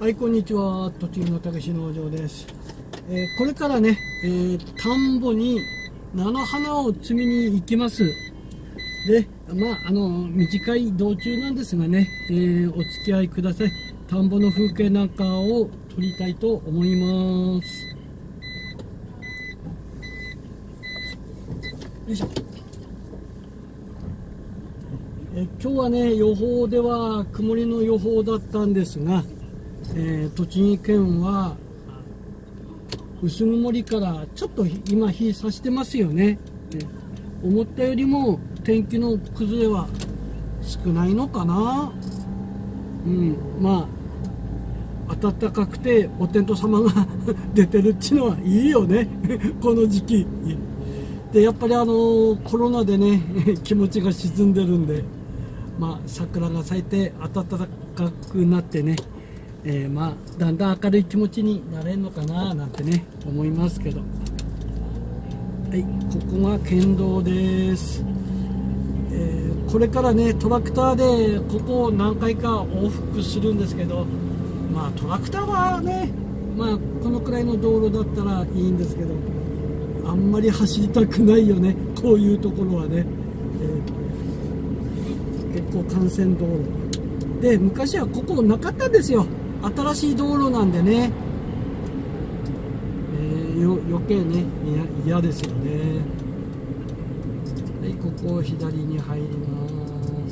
はい、こんにちは。栃木のたけし農場です。これからね、田んぼに菜の花を摘みに行きます。で、短い道中なんですがね、お付き合いください。田んぼの風景なんかを撮りたいと思います。よいしょ。今日はね、予報では曇りの予報だったんですが、栃木県は薄曇りからちょっと今日差してますよね。思ったよりも天気の崩れは少ないのかな。まあ暖かくてお天道様が出てるっちゅうのはいいよねこの時期で。やっぱりコロナでね気持ちが沈んでるんで、桜が咲いて暖かくなってね、だんだん明るい気持ちになれるのかななんてね思いますけど。はい、ここが県道です。これからねトラクターでここを何回か往復するんですけど、トラクターはねこのくらいの道路だったらいいんですけど、あんまり走りたくないよね、こういうところはね。結構幹線道路で、昔はここなかったんですよ。新しい道路なんでね、余計ね嫌ですよね。はい、ここを左に入ります。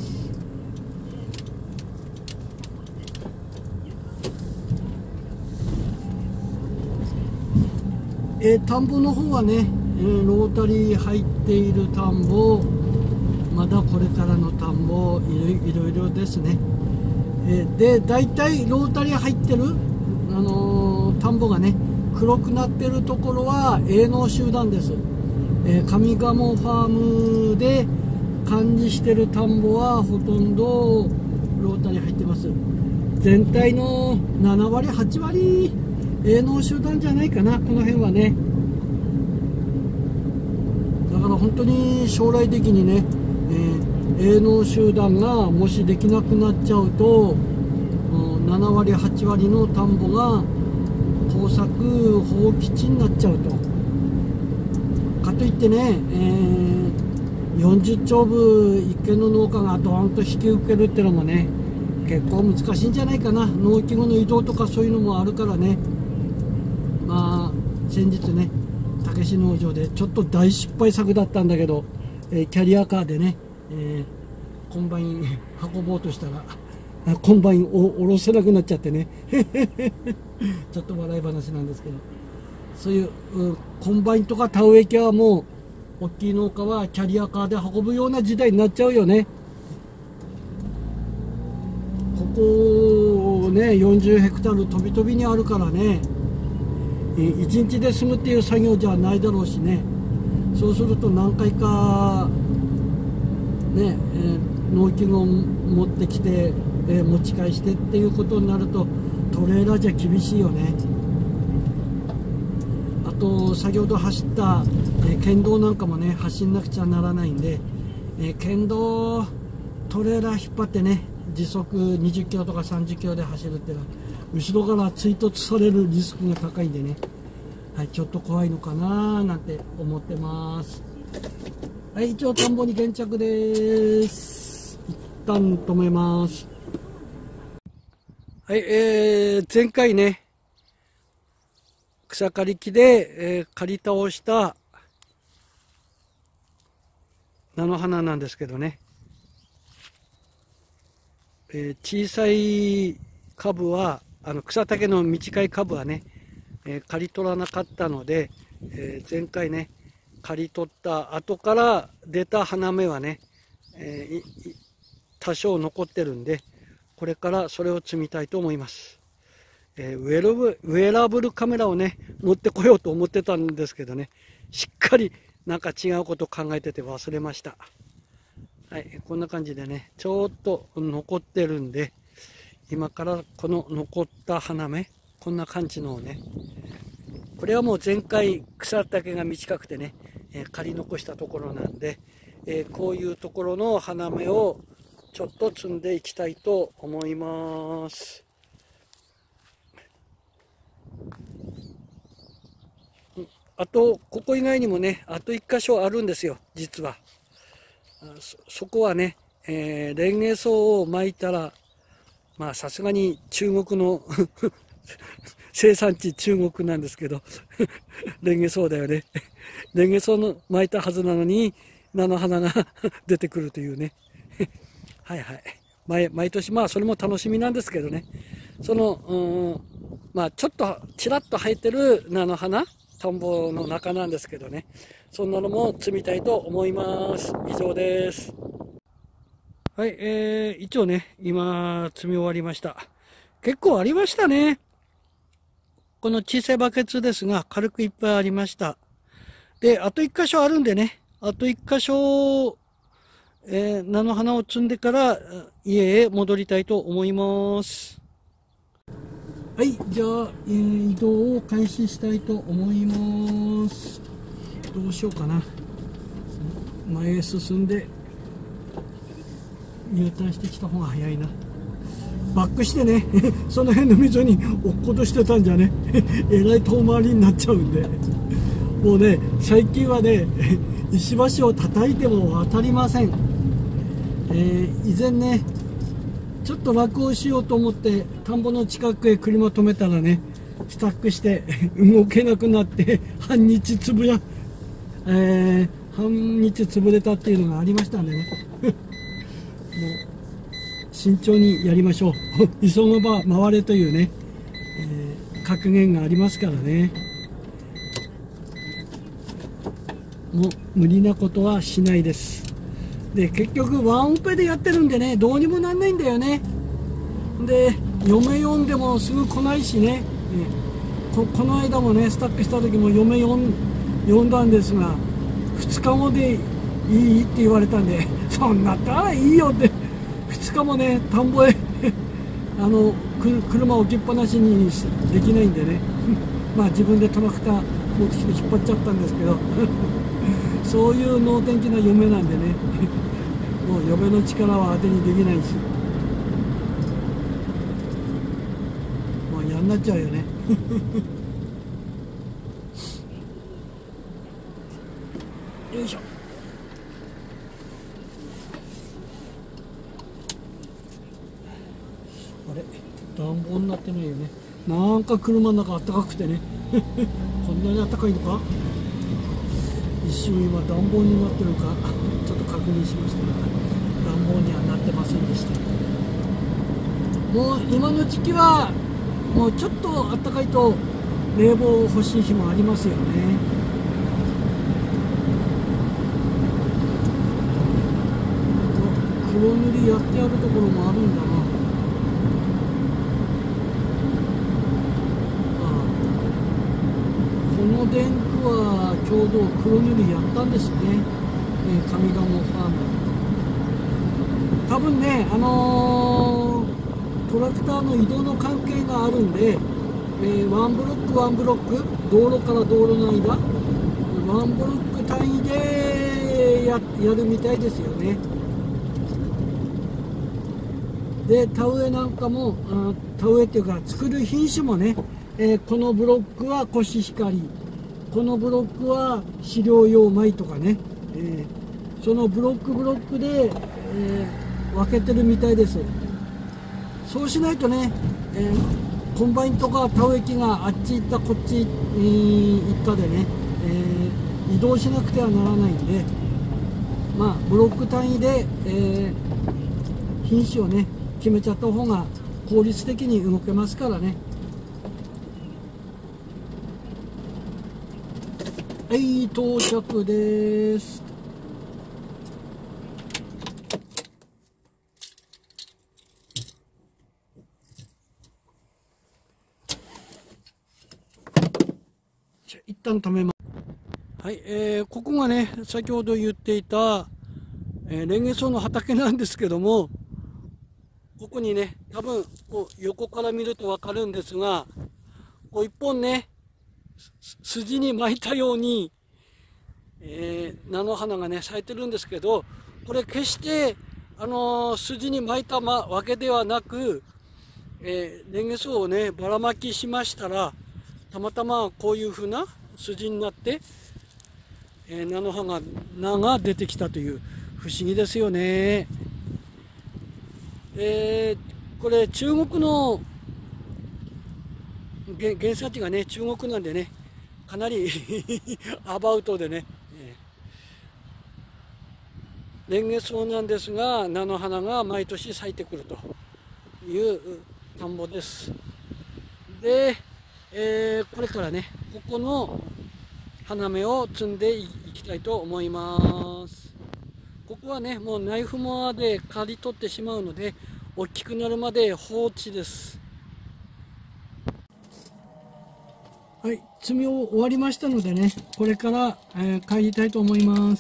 田んぼの方はね、ロータリー入っている田んぼ、まだこれからの田んぼいろいろですね。で大体ロータリー入ってる、田んぼがね黒くなってるところは営農集団です。上賀茂ファームで管理してる田んぼはほとんどロータリー入ってます。全体の7割8割営農集団じゃないかな、この辺はね。だから本当に将来的にね、営農集団がもしできなくなっちゃうと、7割8割の田んぼが耕作放棄地になっちゃうと。かといってね、40丁部一軒の農家がドーンと引き受けるっていうのもね結構難しいんじゃないかな。農機具の移動とかそういうのもあるからね。先日ねたけし農場でちょっと大失敗作だったんだけど、キャリアカーでね、コンバイン運ぼうとしたらコンバインを下ろせなくなっちゃってねちょっと笑い話なんですけど、そういう、コンバインとか田植え機はもう大きい農家はキャリアカーで運ぶような時代になっちゃうよね。ここね40ヘクタール飛び飛びにあるからね、1日で済むっていう作業じゃないだろうしね。そうすると何回かね、農機具を持ってきて、持ち返してっていうことになるとトレーラーじゃ厳しいよね。あと先ほど走った、県道なんかもね走んなくちゃならないんで、県道トレーラー引っ張ってね時速20キロとか30キロで走るっていうのは後ろから追突されるリスクが高いんでね、はい、ちょっと怖いのかななんて思ってます。はい、一応田んぼに現着です。一旦止めます。はい、前回ね草刈り機で、刈り倒した菜の花なんですけどね、小さい株は草丈の短い株はね、刈り取らなかったので、前回ね刈り取った後から出た花芽はね、多少残ってるんで、これからそれを摘みたいと思います。ウェラブルカメラをね持ってこようと思ってたんですけどね、しっかりなんか違うことを考えてて忘れました。はい、こんな感じでねちょっと残ってるんで、今からこの残った花芽こんな感じのをね、これはもう前回草丈が短くてね、刈り残したところなんで、こういうところの花芽をちょっと摘んでいきたいと思います。 あとここ以外にもね、あと1箇所あるんですよ、実は。そこはね、レンゲソウを巻いたら、まあさすがに中国の生産地中国なんですけどレンゲソウだよね。レンゲソウの巻いたはずなのに菜の花が出てくるというねはいはい、毎年まあそれも楽しみなんですけどね、そのまあちょっとちらっと生えてる菜の花、田んぼの中なんですけどね、そんなのも摘みたいと思います。以上です。はい、一応ね、今摘み終わりました。結構ありましたね。この小さいバケツですが、軽くいっぱいありました。で、あと1箇所あるんでね、あと1箇所、菜の花を摘んでから家へ戻りたいと思います。はい、じゃあ、移動を開始したいと思います。どうしようかな。前へ進んで、入ターンしてきた方が早いな。バックしてねその辺の溝に落っことしてたんじゃねえらい遠回りになっちゃうんで、もうね最近はね石橋を叩いても渡りません。以前ねちょっと楽をしようと思って田んぼの近くへ車止めたらね、スタックして動けなくなって半日潰れたっていうのがありましたんでねもう慎重にやりましょう急がば回れというね、格言がありますからね。もう無理なことはしないです。で結局ワンオペでやってるんでね、どうにもなんないんだよね。で嫁呼んでもすぐ来ないしね、この間もねスタックした時も嫁呼んだんですが、2日後でいいって言われたんでそんなったらいいよって2日もね田んぼへ車置きっぱなしにできないんでねまあ自分でトラクター持ってきて引っ張っちゃったんですけどそういう能天気な嫁なんでねもう嫁の力は当てにできないし、もう嫌になっちゃうよねよいしょ。あれ暖房になってないよね。なんか車の中あったかくてねこんなにあったかいのか。一瞬今暖房になってるかちょっと確認しましたが、暖房にはなってませんでした。もう今の時期はもうちょっとあったかいと冷房欲しい日もありますよね。黒塗りやってやるところもあるんだな。この電区はちょうど黒塗りやったんですね、上賀茂ファーム。多分ね、トラクターの移動の関係があるんで、ワンブロックワンブロック、道路から道路の間、ワンブロック単位でやるみたいですよね。で田植えなんかも田植えっていうか作る品種もね、このブロックはコシヒカリ、このブロックは飼料用米とかね、そのブロックで、分けてるみたいです。そうしないとね、コンバインとか田植え機があっち行ったこっち行ったでね、移動しなくてはならないんで、まあブロック単位で、品種をね決めちゃった方が効率的に動けますからね。はい、到着です。一旦止めます。はい、ここがね先ほど言っていた、レンゲソウの畑なんですけども、ここにね多分こう横から見ると分かるんですが、こう一本ね筋に巻いたように、菜の花がね咲いてるんですけど、これ決して筋に巻いたわけではなく、レンゲソウをねばらまきしましたら、たまたまこういうふうな筋になって、菜の葉が出てきたという不思議ですよね。これ中国の原産地がね、中国なんでね、かなりアバウトでね、レンゲソウなんですが、菜の花が毎年咲いてくるという田んぼです。で、これからね、ここの花芽を摘んでいきたいと思います。ここはね、もうナイフモアで刈り取ってしまうので、大きくなるまで放置です。はい、摘み終わりましたのでね、これから、帰りたいと思います。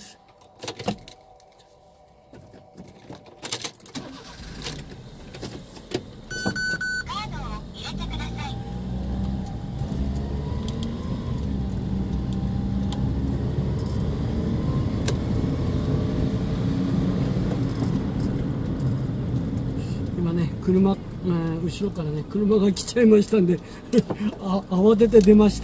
今ね、車、後ろからね、車が来ちゃいましたんで慌てて出ました。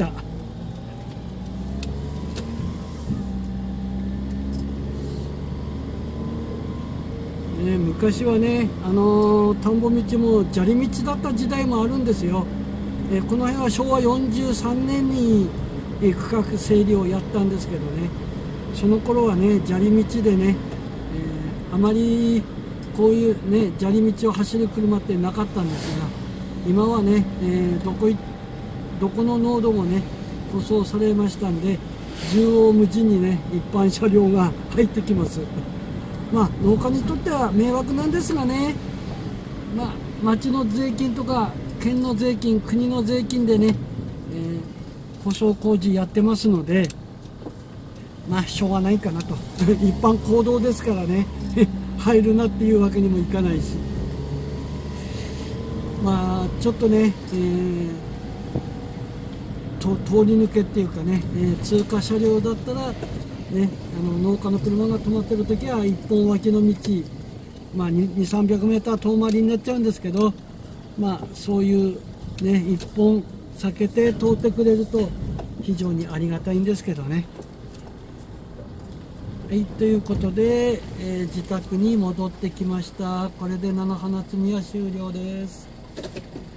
昔はね、田んぼ道も砂利道だった時代もあるんですよ。この辺は昭和43年に区画整理をやったんですけどね、その頃はね、砂利道でね、あまりこういうね、砂利道を走る車ってなかったんですが、今はね、どこの農道もね、舗装されましたんで、縦横無尽にね、一般車両が入ってきます。まあ、農家にとっては迷惑なんですがね、まあ、町の税金とか、県の税金、国の税金でね、舗装工事やってますので、まあ、しょうがないかなと。一般公道ですからね、入るなっていうわけにもいかないし。まあ、ちょっとね、通り抜けっていうかね、通過車両だったら、ね、農家の車が止まってる時は一本脇の道、まあ、200、300メーター遠回りになっちゃうんですけど、まあ、そういうね、一本避けて通ってくれると非常にありがたいんですけどね。はい、ということで、自宅に戻ってきました。これで菜の花摘みは終了です。